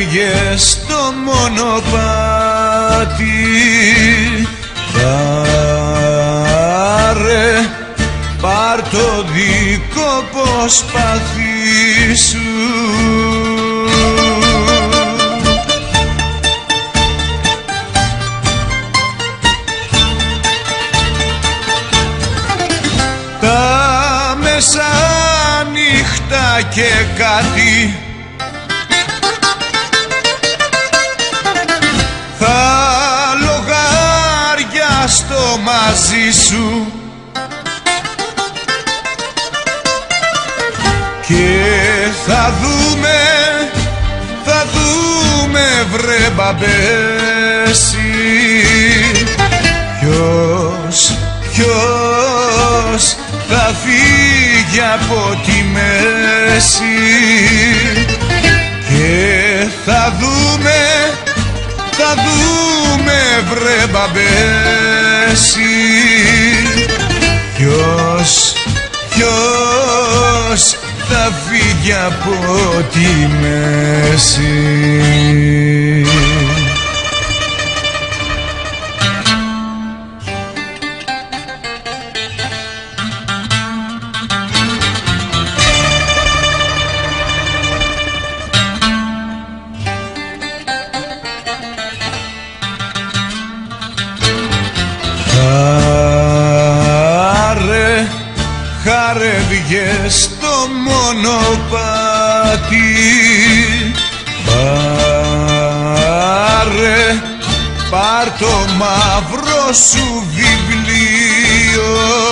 βγες στο μονοπάτι, πάρ' το δίκοπο σπαθί σου. Τα μεσάνυχτα και κάτι θα λογαριαστώ μαζί σου και θα δούμε βρε μπαμπέση ποιος θα φύγει από τη μέση και θα δούμε βρε μπαμπέση ποιος θα φύγει από τη μέση. Χάρε βγες στο μονοπάτι, πάρ' το μαύρο σου βιβλίο.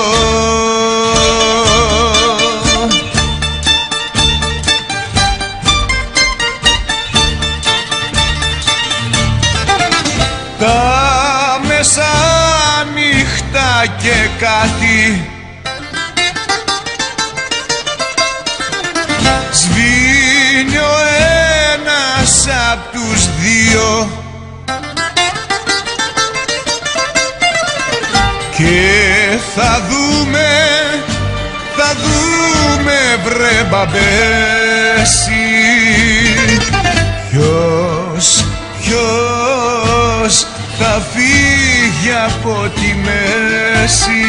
Τα μεσάνυχτα και κάτι σβήνει ο ένας απ' τους δύο και θα δούμε βρε μπαμπέση ποιος θα φύγει από τη μέση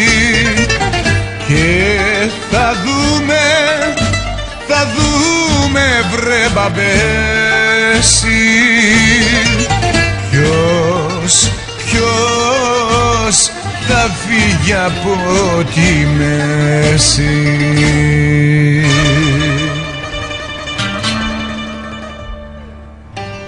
και θα δούμε βρε μπαμπέση ποιος θα φύγει από τη μέση.